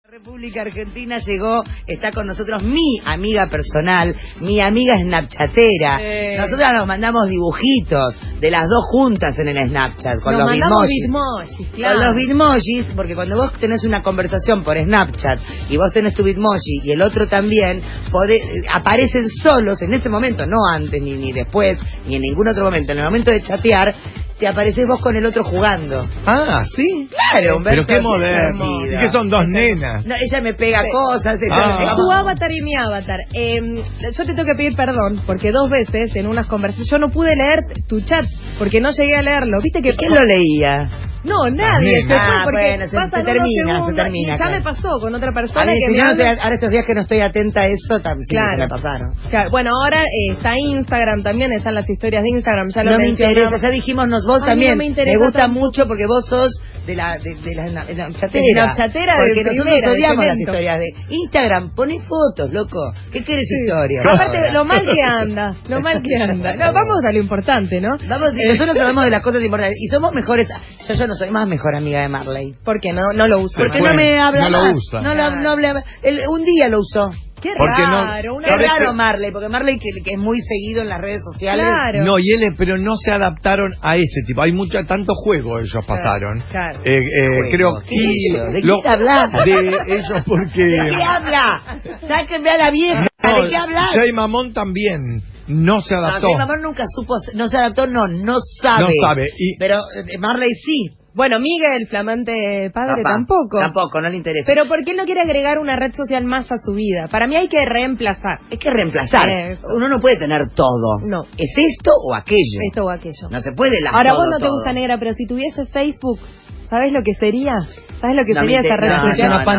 República Argentina llegó, está con nosotros mi amiga personal, mi amiga snapchatera. Nosotras nos mandamos dibujitos de las dos juntas en el Snapchat, con los bitmojis. Claro. Con los bitmojis, porque cuando vos tenés una conversación por Snapchat y vos tenés tu bitmoji y el otro también, aparecen solos en ese momento, no antes, ni después, ni en ningún otro momento. En el momento de chatear, te apareces vos con el otro jugando. Ah, ¿sí? Claro, Humberto. Pero qué moderno. ¿Y qué son dos nenas? No, ella me pega cosas. Es tu avatar y mi avatar. Yo te tengo que pedir perdón, porque 2 veces en unas conversaciones yo no pude leer tu chat, porque no llegué a leerlo. ¿Viste que ¿quién lo leía? No, nadie. Se termina. Y ya me pasó con otra persona que si ahora estos días que no estoy atenta a eso, también se me pasaron. Claro. Bueno, ahora está Instagram también, están las historias de Instagram, ya lo no me interesa, ya dijimos vos también. No me gusta tampoco. Mucho porque vos sos de la Snapchatera. Porque nosotros odiamos las historias de Instagram. Poné fotos, loco. ¿Qué querés historia? Aparte, lo mal que anda. No, vamos a lo importante, ¿no? Nosotros hablamos de las cosas importantes y somos mejores. Yo no soy más mejor amiga de Marley. ¿Por qué? No lo uso. Porque no me habla no más. Lo usa. No habla. Un día lo usó. Qué raro, qué raro Marley, porque Marley que es muy seguido en las redes sociales. Claro. No, pero no se adaptaron a ese tipo. Hay tanto juego ellos pasaron. Claro. Creo que ¿De qué te hablas? De ellos porque. ¿De qué habla? Sáquenme a la vieja. No, ¿de qué hablas? Jay Mamón también no se adaptó. Jay Mamón nunca supo, no se adaptó, no sabe. No sabe. Pero Marley sí. Bueno, Miguel, flamante padre, tampoco. Tampoco, no le interesa. Pero ¿por qué no quiere agregar una red social más a su vida? Para mí hay que reemplazar. Es que reemplazar. Uno no puede tener todo. No. ¿Es esto o aquello? Esto o aquello. No se puede Ahora vos no te gusta negra, pero si tuviese Facebook, ¿sabés lo que sería? ¿Sabes lo que sería esa red social? No,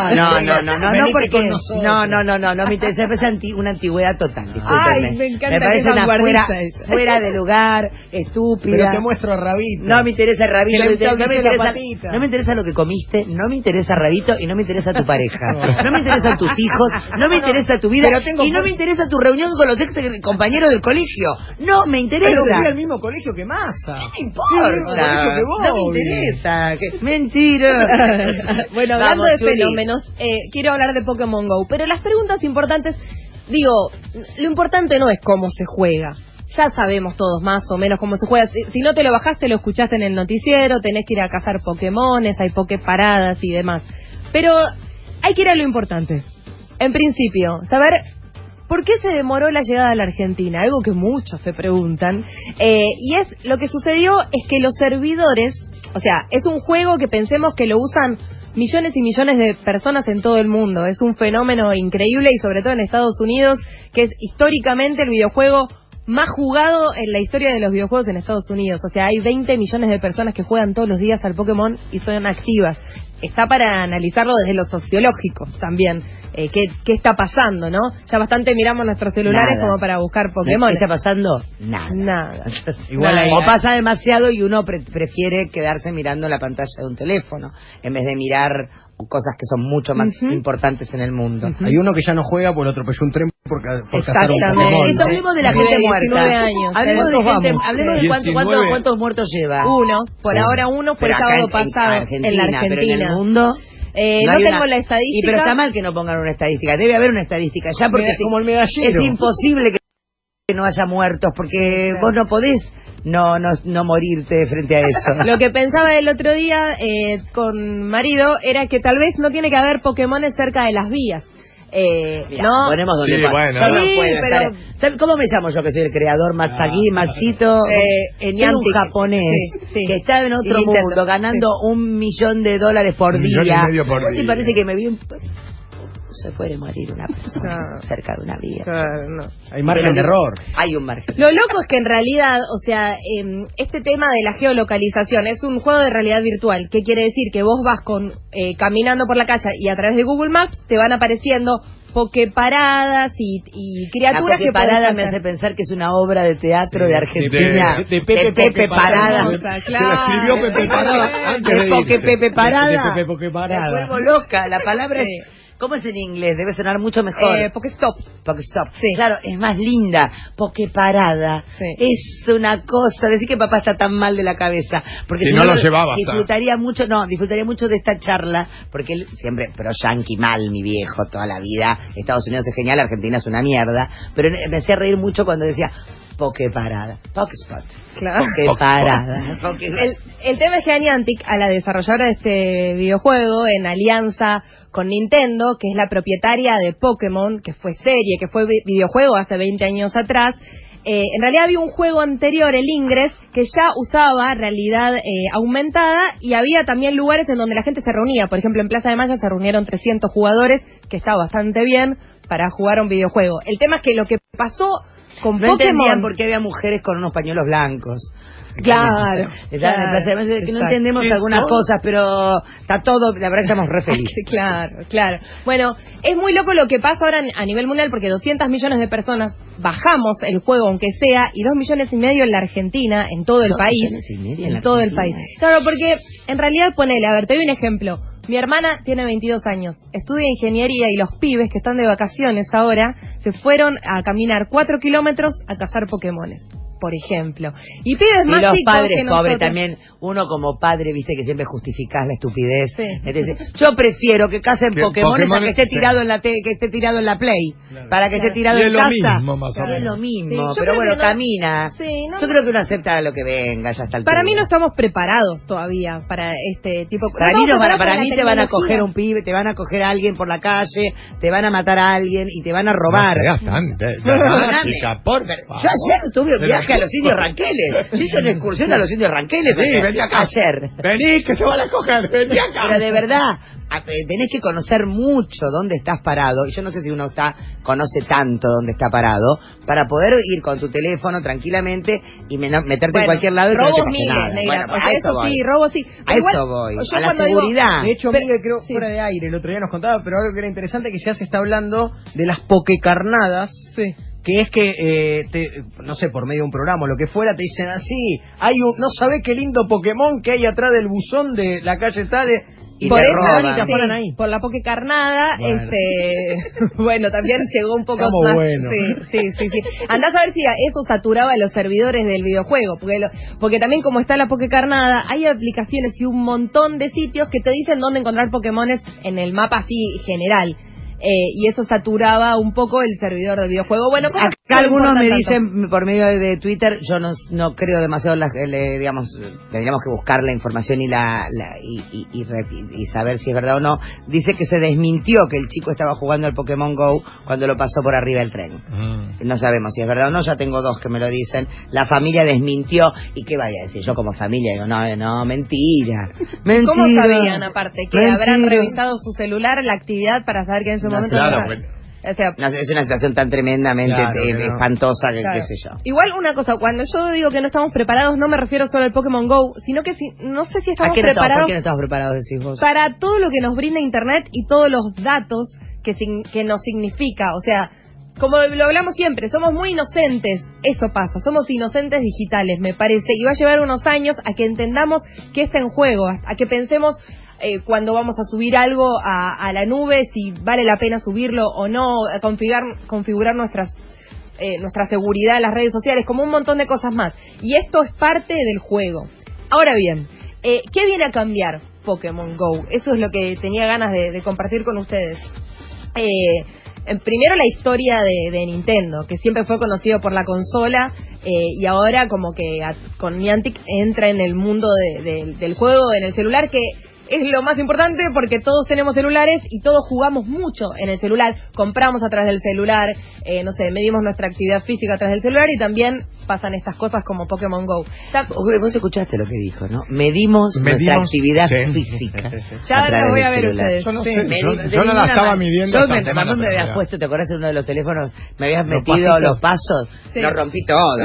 me interesa, me parece una antigüedad total, discúlpenme. Ay, me encanta. Me parece una fuera de lugar, estúpida. Pero te muestro Rabito. No me interesa el Rabito, no me interesa lo que comiste, no me interesa Rabito y no me interesa tu pareja. No me interesan tus hijos, no me interesa tu vida y no me interesa tu reunión con los ex compañeros del colegio. No me interesa. Pero fui al mismo colegio que Massa. ¿Qué me importa? No me interesa. Mentira. Bueno, hablando de fenómenos, quiero hablar de Pokémon GO, pero las preguntas importantes, lo importante no es cómo se juega. Ya sabemos todos más o menos cómo se juega. Si no te lo bajaste, lo escuchaste en el noticiero, tenés que ir a cazar Pokémones, hay Poképaradas y demás. Pero hay que ir a lo importante. En principio, saber por qué se demoró la llegada a la Argentina, algo que muchos se preguntan. Y lo que sucedió es que los servidores, o sea, es un juego que pensemos que lo usan millones y millones de personas en todo el mundo. Es un fenómeno increíble y sobre todo en Estados Unidos, que es históricamente el videojuego más jugado en la historia de los videojuegos en Estados Unidos. O sea, hay 20 millones de personas que juegan todos los días al Pokémon y son activas. Está para analizarlo desde lo sociológico también. ¿Qué está pasando, no? Ya bastante miramos nuestros celulares como para buscar Pokémon. ¿Qué está pasando? Nada. Igual o pasa demasiado y uno prefiere quedarse mirando la pantalla de un teléfono en vez de mirar cosas que son mucho más importantes en el mundo. Hay uno que ya no juega porque lo atropelló un tren por cazar un Pokémon. Eso hablemos de la gente muerta. 19 años. Hablemos de cuántos muertos lleva. Por ahora uno fue el sábado pasado en la Argentina. Pero en el mundo no tengo la estadística. Pero está mal que no pongan una estadística. Debe haber una estadística ya porque como el medallero. Es imposible que no haya muertos porque vos no podés no morirte frente a eso. Lo que pensaba el otro día con marido era que tal vez no tiene que haber Pokémones cerca de las vías. Mirá, ¿no? Ponemos donde bueno. yo no puedo pero ¿cómo me llamo yo que soy el creador? Matsito, soy un japonés que está en otro mundo ganando $1 millón por día. $1,5 million por día. ¿Te parece que me vi se puede morir una persona cerca de una vía? No. Hay margen de error. Hay un margen. Lo loco es que en realidad, o sea, este tema de la geolocalización es un juego de realidad virtual. ¿Qué quiere decir? Que vos vas caminando por la calle y a través de Google Maps te van apareciendo Poképaradas y criaturas que Pokeparada me hace pensar que es una obra de teatro de Argentina. De Pepe Parada. Se la escribió Pepe Parada antes de Pepe Parada. De Pepe Parada. Me vuelvo loca. La palabra ¿Cómo es en inglés? Debe sonar mucho mejor. Pokestop. Pokestop. Sí. Claro, es más linda. Pokeparada. Sí. Es una cosa. Decir que papá está tan mal de la cabeza. Porque si no lo llevaba. Disfrutaría mucho de esta charla. Porque él siempre, pero yankee mal, mi viejo, toda la vida. Estados Unidos es genial, Argentina es una mierda. Pero me hacía reír mucho cuando decía Pokeparada. Pokespot. Claro. Pokeparada. El tema es que Niantic, a la desarrolladora de este videojuego, en alianza con Nintendo, que es la propietaria de Pokémon, que fue serie, que fue videojuego hace 20 años atrás, en realidad había un juego anterior, el Ingress, que ya usaba realidad aumentada, y había también lugares en donde la gente se reunía. Por ejemplo, en Plaza de Mayo se reunieron 300 jugadores, que está bastante bien para jugar a un videojuego. El tema es que lo que pasó con no Pokémon... entendían por qué había mujeres con unos pañuelos blancos. Claro, que no entendemos algunas cosas, pero está todo, la verdad que estamos re felices. Claro. Bueno, es muy loco lo que pasa ahora a nivel mundial, porque 200 millones de personas bajamos el juego, aunque sea, y 2,5 millones en la Argentina, en todo el país. En todo el país. Claro, porque en realidad, ponele, a ver, te doy un ejemplo. Mi hermana tiene 22 años, estudia ingeniería, y los pibes que están de vacaciones ahora se fueron a caminar 4 kilómetros a cazar Pokémones, por ejemplo. Y pibes más chicos que nosotros. Y los padres pobres también, uno como padre, viste que siempre justificás la estupidez. Sí. Entonces, yo prefiero que casen Pokémones a que esté tirado en la que esté tirado en la Play, claro, para que esté tirado en casa. Es lo mismo, más o menos. Es lo mismo, pero bueno, camina. Yo creo que uno acepta lo que venga, ya está el Para mí no estamos preparados todavía para este tipo. Para mí te van a coger un pibe, te van a coger a alguien por la calle, te van a matar a alguien y te van a robar. Yo ayer tuve un viaje a los indios Ranqueles. Yo hice una excursión a los indios Ranqueles. Sí, vení acá. Ayer. Vení, que te van a coger, vení acá. Pero de verdad, tenés que conocer mucho dónde estás parado. Y yo no sé si uno conoce tanto dónde está parado, para poder ir con tu teléfono tranquilamente y meterte en cualquier lado y que no te pase nada. Bueno, a eso voy. Robo sí. A eso voy, a la seguridad. De hecho, Miguel, creo, fuera de aire, el otro día nos contaba, pero algo que era interesante, que ya se está hablando de las pokecarnadas. Sí. Que es que, no sé, por medio de un programa o lo que fuera, te dicen así, no sabés qué lindo Pokémon que hay atrás del buzón de la calle tal, y por te eso, roban y te afanan ahí. Por la Pokecarnada, bueno, también llegó un poco más. Bueno. Sí. Andás a ver si eso saturaba a los servidores del videojuego, porque también como está la Pokecarnada, hay aplicaciones y un montón de sitios que te dicen dónde encontrar Pokémones en el mapa así general. Y eso saturaba un poco el servidor del videojuego. Bueno, acá algunos me dicen por medio de Twitter, yo no creo demasiado, digamos, tendríamos que buscar la información y saber si es verdad o no. Dice que se desmintió que el chico estaba jugando al Pokémon GO cuando lo pasó por arriba del tren. No sabemos si es verdad o no, ya tengo 2 que me lo dicen. La familia desmintió, y qué vaya a decir yo como familia, digo, no, mentira. ¿Cómo sabían aparte? Que habrán revisado su celular, la actividad, para saber que en ese momento... Claro, es una situación tan tremendamente espantosa que qué sé yo. Igual una cosa, cuando yo digo que no estamos preparados, no me refiero solo al Pokémon GO, sino que no sé si estamos preparados. ¿Por qué no estamos preparados, decís vos? Para todo lo que nos brinda Internet y todos los datos que nos significa. O sea, como lo hablamos siempre, somos muy inocentes. Eso pasa, somos inocentes digitales, me parece. Y va a llevar unos años a que entendamos qué está en juego, a que pensemos... cuando vamos a subir algo a la nube, si vale la pena subirlo o no, a configurar nuestra seguridad en las redes sociales, como un montón de cosas más. Y esto es parte del juego. Ahora bien, ¿qué viene a cambiar Pokémon GO? Eso es lo que tenía ganas de compartir con ustedes. Primero, la historia de Nintendo, que siempre fue conocido por la consola, y ahora como que con Niantic entra en el mundo del juego en el celular, que es lo más importante, porque todos tenemos celulares y todos jugamos mucho en el celular, compramos a través del celular, medimos nuestra actividad física a través del celular, y también pasan estas cosas como Pokémon GO. Vos escuchaste lo que dijo, ¿no? Medimos nuestra actividad física. Ya ahora voy a ver ustedes. Yo no sé, yo no la estaba midiendo. Yo me habías puesto, ¿te acuerdas en uno de los teléfonos? Me habías metido los pasos, lo rompí todo.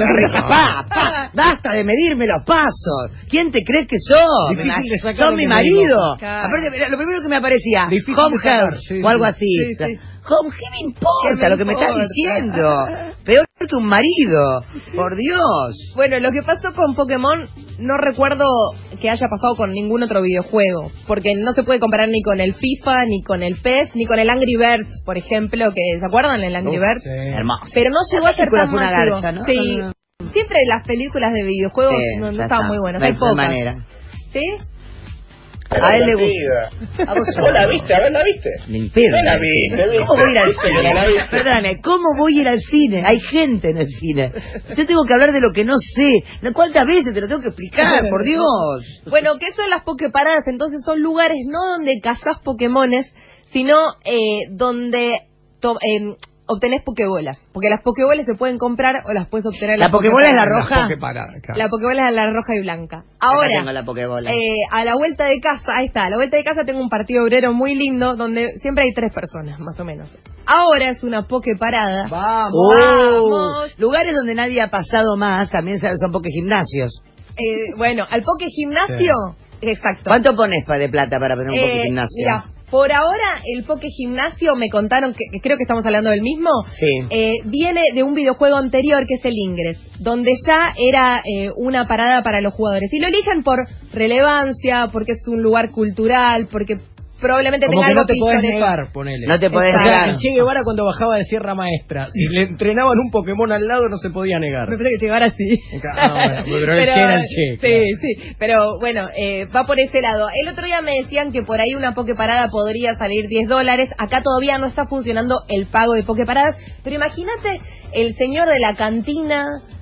Basta de medirme los pasos. ¿Quién te crees que sos? Sos mi marido. Aparte, lo primero que me aparecía, Home Health o algo así. Home, ¿qué me importa lo que me estás diciendo? Peor que un marido, por Dios. Bueno, lo que pasó con Pokémon no recuerdo que haya pasado con ningún otro videojuego, porque no se puede comparar ni con el FIFA, ni con el PES, ni con el Angry Birds, por ejemplo, que ¿se acuerdan del Angry Birds? Sí. Hermoso. Pero no llegó a ser tan fue una masivo. garcha, ¿no? Sí, siempre las películas de videojuegos no estaban muy buenas, hay pocas. Manera. ¿Sí? A él le gusta. ¿Vos la viste? A ver, ¿la viste? Ni pedo. No la viste. ¿Cómo voy a ir al cine? No la viste. Perdóname, ¿cómo voy a ir al cine? Hay gente en el cine. Yo tengo que hablar de lo que no sé. ¿Cuántas veces te lo tengo que explicar? Por Dios. Bueno, ¿qué son las Poképaradas? Entonces son lugares no donde cazás Pokémones, sino donde obtenés Pokébolas. Porque las Pokébolas se pueden comprar o las puedes obtener en ¿La Pokébola es la roja? La Pokébola es la roja y blanca. Ahora, tengo la Pokébola. A la vuelta de casa, ahí está, a la vuelta de casa tengo un partido obrero muy lindo donde siempre hay 3 personas, más o menos. Ahora es una Poképarada. ¡Vamos! Lugares donde nadie ha pasado más, también son Pokégimnasios. Bueno, al Pokégimnasio, exacto. ¿Cuánto pones de plata para poner un Pokégimnasio? Mira, por ahora el Pokégimnasio me contaron que creo que estamos hablando del mismo. Sí. Viene de un videojuego anterior que es el Ingress, donde ya era una parada para los jugadores. Y lo eligen por relevancia, porque es un lugar cultural, porque probablemente como tenga que algo no te podés pintoresco. negar, ponele. No te podés Exacto. negar. El Che Guevara cuando bajaba de Sierra Maestra, si le entrenaban un Pokémon al lado no se podía negar. Me pensé que Che Guevara sí. Bueno, pero el Che era el Che. Sí, Claro. sí, pero bueno, va por ese lado. El otro día me decían que por ahí una Poképarada podría salir $10. Acá todavía no está funcionando el pago de Poképaradas, pero imagínate el señor de la cantina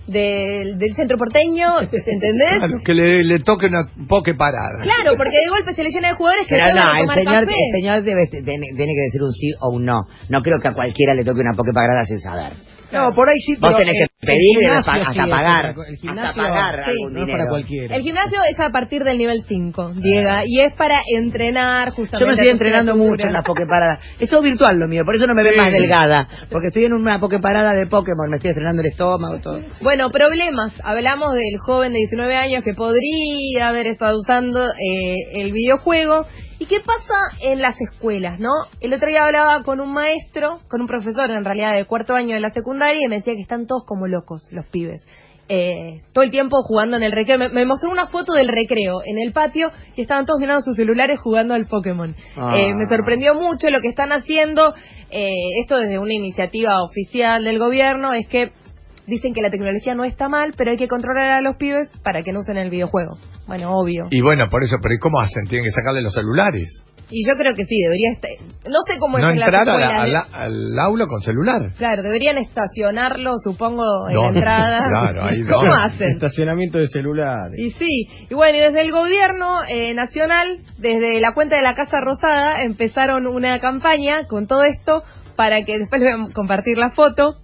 del centro porteño, ¿entendés? Claro, que le toque una Poképarada. Claro, porque de golpe se le llena de jugadores que Pero van a no, tomar el café. señor tiene que decir un sí o un no. No creo que a cualquiera le toque una Poképarada sin saber. No, por ahí sí, pero Vos tenés que el pedir gimnasio hasta sí es pagar. el gimnasio Hasta pagar sí, algún no es dinero. para cualquiera. El gimnasio es a partir del nivel 5, Diego, y es para entrenar justamente. Yo me estoy la entrenando musculatura. mucho en las Poképaradas. Es todo virtual lo mío, por eso no me ven más delgada. Porque estoy en una Poképarada de Pokémon, me estoy entrenando el estómago, todo. Bueno, problemas. Hablamos del joven de 19 años que podría haber estado usando el videojuego. ¿Y qué pasa en las escuelas, no? El otro día hablaba con un maestro, con un profesor en realidad de 4º año de la secundaria, y me decía que están todos como locos los pibes. Todo el tiempo jugando en el recreo. Me mostró una foto del recreo en el patio y estaban todos mirando sus celulares jugando al Pokémon. Me sorprendió mucho lo que están haciendo. Esto desde una iniciativa oficial del gobierno, es que dicen que la tecnología no está mal, pero hay que controlar a los pibes para que no usen el videojuego. Bueno, obvio. Y bueno, por eso, pero ¿y cómo hacen? Tienen que sacarle los celulares. Y yo creo que sí, debería estar... No sé cómo No es en las entrar escuelas. al aula con celular. Claro, deberían estacionarlo, supongo, en la ¿Dónde? entrada. Claro, ahí ¿Cómo dónde. hacen? Estacionamiento de celulares. Y sí, y bueno, y desde el gobierno nacional, desde la cuenta de la Casa Rosada, empezaron una campaña con todo esto para que después les voy a compartir la foto.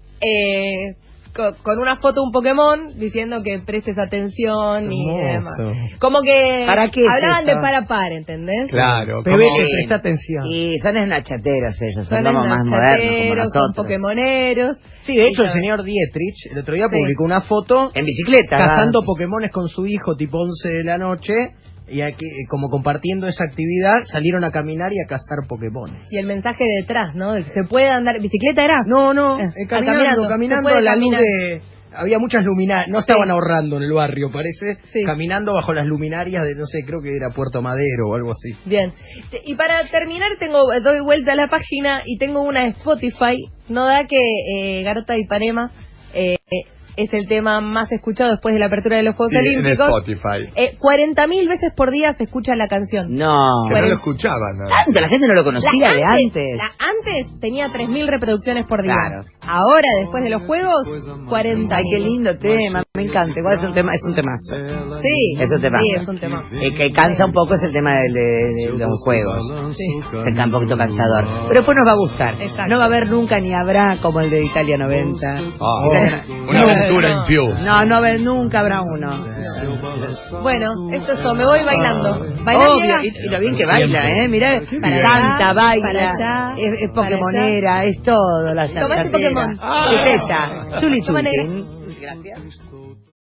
Con una foto de un Pokémon diciendo que prestes atención y demás. Como que ¿Para qué es hablaban eso? de par a par, ¿entendés? Claro. Bebé, ¿cómo? que presta atención. Y son snatchateros ellos, son Son como más modernos como nachateros, son nosotros. pokémoneros. Sí, de hecho el señor Dietrich el otro día publicó una foto En bicicleta. cazando ¿verdad? Pokémones con su hijo tipo 11 de la noche, y aquí, como compartiendo esa actividad, salieron a caminar y a cazar Pokémones. Y el mensaje detrás, ¿no? De que se puede andar... ¿Bicicleta era? No, caminando. caminando Se a puede la luz caminar. de... Había muchas luminarias, no estaban Sí. ahorrando en el barrio, parece, Sí. caminando bajo las luminarias de, no sé, creo que era Puerto Madero o algo así. Bien. Y para terminar, doy vuelta a la página y tengo una de Spotify. No da que Garota de Ipanema es el tema más escuchado después de la apertura de los Juegos Sí, en Olímpicos. Spotify. 40.000 veces por día se escucha la canción. No. Que no lo escuchaban. ¿no? Tanto, la gente no lo conocía de antes. Antes tenía 3.000 reproducciones por día. Claro. Ahora, después de los Juegos, 40.000. Ay, qué lindo tema, me encanta. Igual es un temazo. Sí, Es un temazo. sí, es un tema. El que cansa un poco es el tema de los juegos. Sí. Se está un poquito cansador. Pero después nos va a gustar. Exacto. No va a haber nunca ni habrá como el de Italia 90. Ah, una aventura en Piu. No, no haber, nunca habrá uno. Bueno, esto es todo. Me voy bailando. ¿Bailar Obvio, llega? y lo bien que baila, mirá, Para canta, allá, baila, para allá, es para pokemonera, es todo la Tomá este sartera. Pokémon. Es ella, Chuli Toma, Chuli. negra. Gracias.